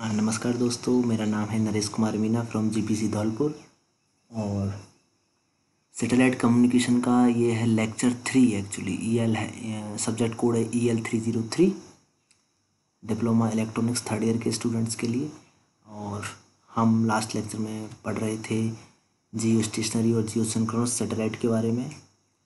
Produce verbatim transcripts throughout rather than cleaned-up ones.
हाँ, नमस्कार दोस्तों, मेरा नाम है नरेश कुमार मीना फ्रॉम जीपीसी धौलपुर। और सैटेलाइट कम्युनिकेशन का ये है lecture three. Actually E L है, सब्जेक्ट कोड है E L three zero three, diploma electronics third year के स्टूडेंट्स के लिए। और हम लास्ट लेक्चर में पढ़ रहे थे जियो स्टेशनरी और जियो सिंक्रोनस सैटेलाइट के बारे में।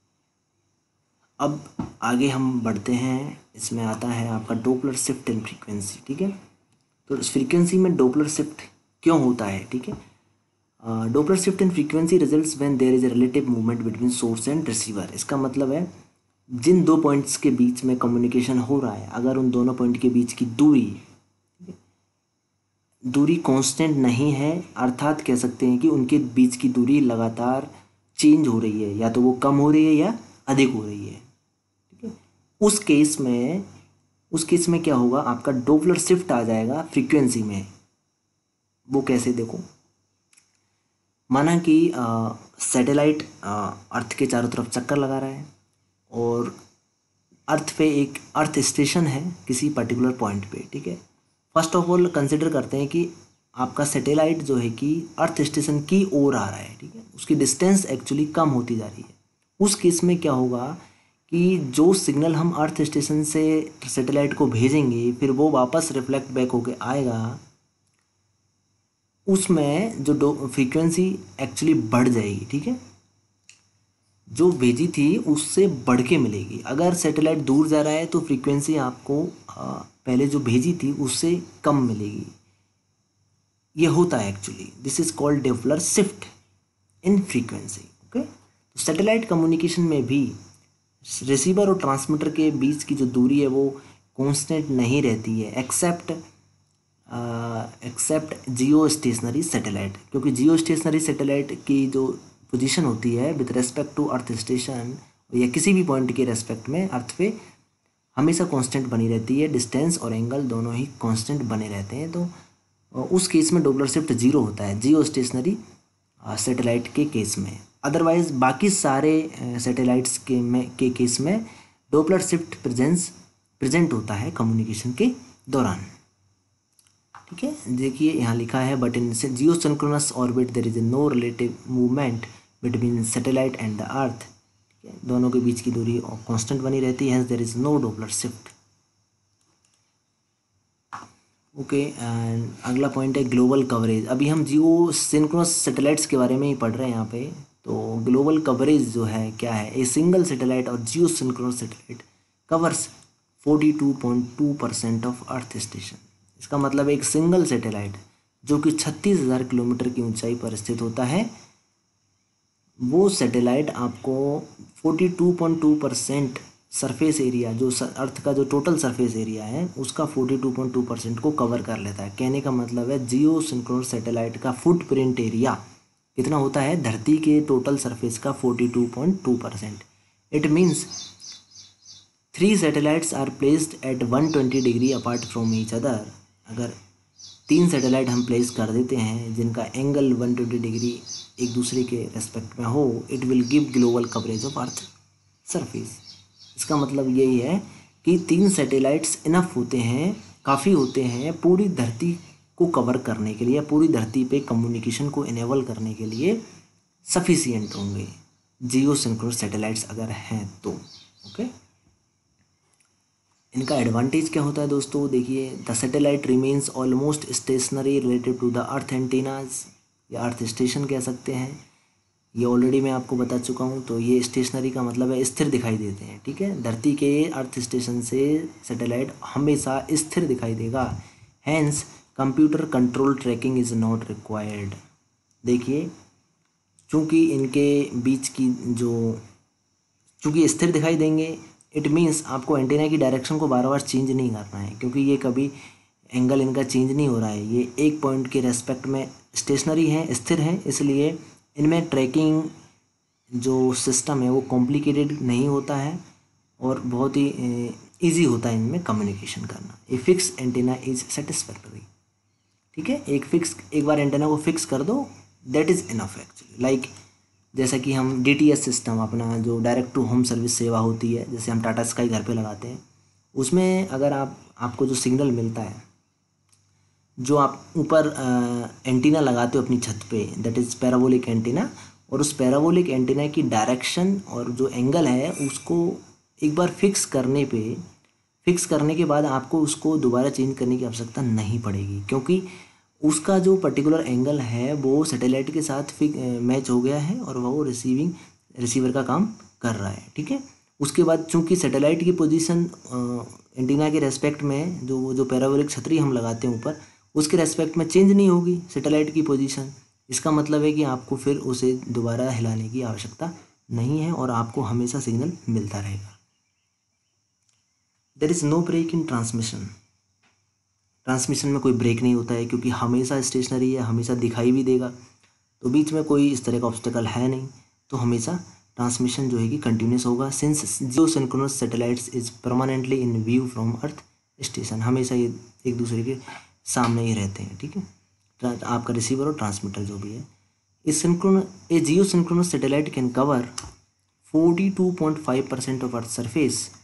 अब आगे हम बढ़ते हैं। इसमें आता है आपका डोपलर शिफ्ट इन फ्रीक्वेंसी। ठीक है, तो इस फ्रीक्वेंसी में डोपलर शिफ्ट क्यों होता है? ठीक है, Doppler shift in frequency results when there is a relative movement between source and receiver. इसका मतलब है जिन दो पॉइंट्स के बीच में कम्युनिकेशन हो रहा है, अगर उन दोनों पॉइंट के बीच की दूरी दूरी कांस्टेंट नहीं है, अर्थात कह सकते हैं कि उनके बीच की दूरी लगातार चेंज हो रही है, या तो वो कम हो रही है या अधिक हो रही है। ठीक है, उस केस में उस केस में क्या होगा, आपका डोपलर शिफ्ट आ जाएगा फ्रीक्वेंसी में। वो कैसे? देखो, माना कि सैटेलाइट अर्थ के चारों तरफ चक्कर लगा रहा है और अर्थ पे एक अर्थ स्टेशन है किसी पर्टिकुलर पॉइंट पे। ठीक है, फर्स्ट ऑफ ऑल कंसिडर करते हैं कि आपका सैटेलाइट जो है कि अर्थ स्टेशन की ओर आ रहा है। ठीक है, उसकी डिस्टेंस एक्चुअली कम होती जा रही है। उस केस में क्या होगा कि जो सिग्नल हम अर्थ स्टेशन से सैटेलाइट को भेजेंगे, फिर वो वापस रिफ्लेक्ट बैक होके आएगा, उसमें जो डो फ्रीक्वेंसी एक्चुअली बढ़ जाएगी। ठीक है, जो भेजी थी उससे बढ़ के मिलेगी। अगर सैटेलाइट दूर जा रहा है तो फ्रीक्वेंसी आपको आ, पहले जो भेजी थी उससे कम मिलेगी। ये होता है actually, this is called Doppler shift in frequency. Okay, तो सैटेलाइट कम्युनिकेशन में भी रिसीवर और ट्रांसमीटर के बीच की जो दूरी है वो कांस्टेंट नहीं रहती है, except except geostationary satellite. क्योंकि जियो स्टेशनरी सैटेलाइट की जो पोजीशन होती है with respect to earth station या किसी भी पॉइंट के रेस्पेक्ट में अर्थ पे हमेशा कांस्टेंट बनी रहती है, डिस्टेंस और एंगल दोनों ही कांस्टेंट बने रहते हैं। तो उस केस में डोपलर शिफ्ट जीरो होता है जियो स्टेशनरी सैटेलाइट के केस में। अदरवाइज बाकी सारे सैटेलाइट्स के में के केस में डोपलर शिफ्ट प्रेजेंस प्रेजेंट होता है कम्युनिकेशन के दौरान। ठीक है, देखिए यहाँ लिखा है, but in geosynchronous orbit there is no relative movement between satellite and the earth. ठीक है, दोनों के बीच की दूरी कांस्टेंट बनी रहती है, hence there is no Doppler shift. Okay, and अगला पॉइंट है ग्लोबल कवरेज। अभी हम जियो सिंक्रोनस सैटेलाइट्स के बारे में ही पढ़ रहे हैं यहाँ पे। तो ग्लोबल कवरेज जो है क्या है, ए सिंगल सैटेलाइट और geosynchronous satellite covers forty two point two percent of earth station. इसका मतलब एक सिंगल सैटेलाइट जो कि छत्तीस हज़ार किलोमीटर की ऊंचाई पर स्थित होता है, वो सैटेलाइट आपको forty two point two percent surface area, जो अर्थ का जो टोटल सरफेस एरिया है उसका forty two point two percent को कवर कर लेता है। कहने का मतलब है जियो सिंक्रोनस सैटेलाइट का फुटप्रिंट एरिया कितना होता है, धरती के टोटल सरफेस का forty two point two percent. It means three satellites are placed at one twenty degree apart from each other. अगर तीन सैटेलाइट हम प्लेस कर देते हैं जिनका एंगल वन ट्वेंटी डिग्री एक दूसरे के रेस्पेक्ट में हो, it will give global coverage of earth surface. इसका मतलब यही है कि तीन सैटेलाइट्स इनफ होते हैं, काफ़ी होते हैं पूरी धरती को कवर करने के लिए, पूरी धरती पे कम्युनिकेशन को इनेबल करने के लिए सफिशिएंट होंगे जियो सिंक्रोनस सैटेलाइट्स अगर हैं तो। ओके, इनका एडवांटेज क्या होता है दोस्तों? देखिए, the satellite remains almost stationary relative to the earth antennas, या अर्थ स्टेशन कह सकते हैं। ये ऑलरेडी मैं आपको बता चुका हूँ। तो ये स्टेशनरी का मतलब है स्थिर दिखाई देते हैं। ठीक है, धरती के अर्थ स्टेशन से सैटेलाइट हमेशा स्थिर दिखाई देगा। Hence computer control tracking is not required. देखिए, चूँकि इनके बीच की जो चूँकि स्थिर दिखाई देंगे, इट मीन्स आपको एंटीना की डायरेक्शन को बार बार चेंज नहीं करना है, क्योंकि ये कभी एंगल इनका चेंज नहीं हो रहा है, ये एक पॉइंट के रेस्पेक्ट में स्टेशनरी हैं, स्थिर हैं। इसलिए इनमें ट्रैकिंग जो सिस्टम है वो कॉम्प्लिकेटेड नहीं होता है और बहुत ही इजी होता है इनमें कम्युनिकेशन करना। A fix antenna is satisfactory. ठीक है, एक फिक्स एक बार एंटीना को फिक्स कर दो, that is enough actually. Like जैसा कि हम डी टी एस सिस्टम, अपना जो डायरेक्ट टू होम सर्विस सेवा होती है, जैसे हम टाटा स्काई घर पे लगाते हैं, उसमें अगर आप आपको जो सिग्नल मिलता है जो आप ऊपर एंटीना लगाते हो अपनी छत पे, दैट इज़ पैराबोलिक एंटीना, और उस पैराबोलिक एंटीना की डायरेक्शन और जो एंगल है उसको एक बार फिक्स करने पे फिक्स करने के बाद आपको उसको दोबारा चेंज करने की आवश्यकता नहीं पड़ेगी, क्योंकि उसका जो पर्टिकुलर एंगल है वो सैटेलाइट के साथ फिक मैच हो गया है और वो रिसीविंग रिसीवर का काम कर रहा है। ठीक है, उसके बाद चूंकि सैटेलाइट की पोजीशन एंटीना के रेस्पेक्ट में जो जो पैराबोलिक छतरी हम लगाते हैं ऊपर, उसके रेस्पेक्ट में चेंज नहीं होगी सैटेलाइट की पोजीशन। इसका मतलब है कि आपको फिर उसे दोबारा हिलाने की आवश्यकता नहीं है और आपको हमेशा सिग्नल मिलता रहेगा। There is no break in transmission. Transmission में कोई ब्रेक नहीं होता है क्योंकि हमेशा स्टेशनरी है, हमेशा दिखाई भी देगा, तो बीच में कोई इस तरह का ऑब्स्टेकल है नहीं, तो हमेशा ट्रांसमिशन जो है कि कंटिन्यूस होगा। Since geosynchronous satellites is permanently in view from earth station, हमेशा ये एक दूसरे के सामने ही रहते हैं। ठीक है, आपका रिसीवर और ट्रांसमीटर जो भी है। इस सिंक्रोन a geosynchronous satellite can cover forty two point five percent of earth surface